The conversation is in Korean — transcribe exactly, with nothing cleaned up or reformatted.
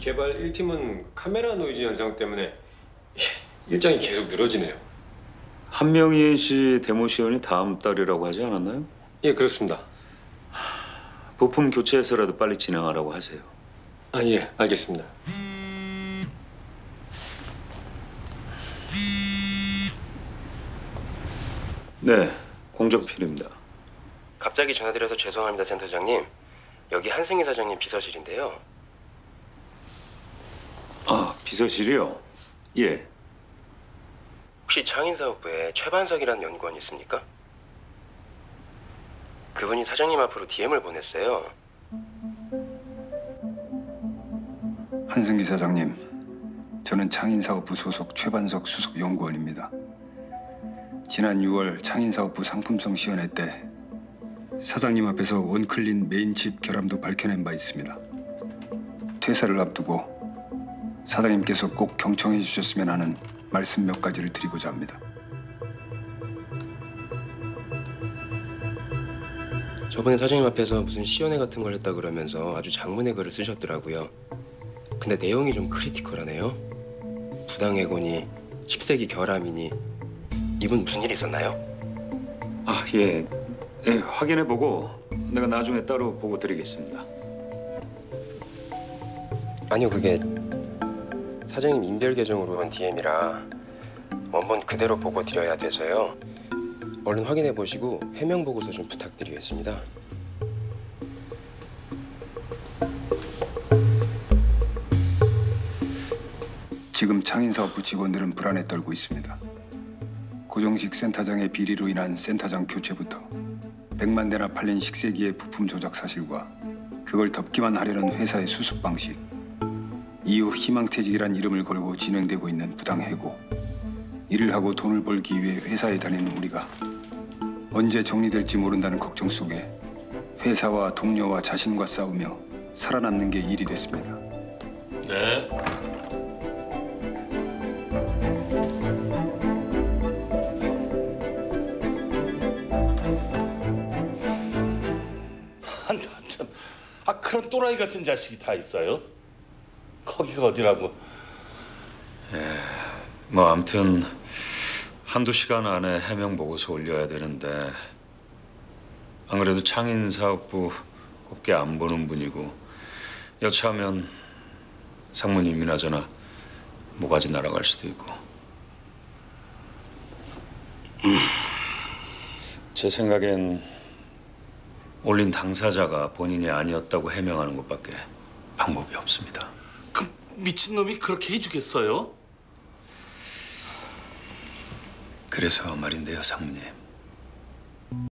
개발 일 팀은 카메라 노이즈 현상 때문에 일정이 계속 늘어지네요. 한명희 씨 데모 시연이 다음 달이라고 하지 않았나요? 예, 그렇습니다. 부품 교체해서라도 빨리 진행하라고 하세요. 아, 예, 알겠습니다. 네, 공정필입니다. 갑자기 전화드려서 죄송합니다, 센터장님. 여기 한승희 사장님 비서실인데요. 아, 비서실이요? 예. 혹시 창인사업부에 최반석이라는 연구원이 있습니까? 그분이 사장님 앞으로 디엠을 보냈어요. 한승기 사장님, 저는 창인사업부 소속 최반석 수석 연구원입니다. 지난 유월 창인사업부 상품성 시연회 때 사장님 앞에서 원클린 메인칩 결함도 밝혀낸 바 있습니다. 퇴사를 앞두고 사장님께서 꼭 경청해 주셨으면 하는 말씀 몇 가지를 드리고자 합니다. 저번에 사장님 앞에서 무슨 시연회 같은 걸 했다 그러면서 아주 장문의 글을 쓰셨더라고요. 근데 내용이 좀 크리티컬하네요. 부당해고니 식색이 결함이니 이분 무슨 일 있었나요? 아, 예. 예, 확인해보고 내가 나중에 따로 보고 드리겠습니다. 아니요, 그게 사장님 인별 계정으로 온 디엠이라 원본 그대로 보고 드려야 돼서요. 얼른 확인해 보시고 해명 보고서 좀 부탁드리겠습니다. 지금 창인사업부 직원들은 불안에 떨고 있습니다. 고정식 센터장의 비리로 인한 센터장 교체부터 백만 대나 팔린 식세기의 부품 조작 사실과 그걸 덮기만 하려는 회사의 수습 방식, 이후 희망퇴직이란 이름을 걸고 진행되고 있는 부당해고, 일을 하고 돈을 벌기 위해 회사에 다니는 우리가 언제 정리될지 모른다는 걱정 속에 회사와 동료와 자신과 싸우며 살아남는 게 일이 됐습니다. 네. 아, 참. 아, 그런 또라이 같은 자식이 다 있어요? 거기가 어디라고? 예, 뭐 아무튼 한두 시간 안에 해명 보고서 올려야 되는데 안 그래도 창인사업부 곱게 안 보는 분이고 여차하면 상무님이나 저나 모가지 날아갈 수도 있고. 제 생각엔 올린 당사자가 본인이 아니었다고 해명하는 것밖에 방법이 없습니다. 그 미친놈이 그렇게 해주겠어요? 그래서 말인데요, 상무님.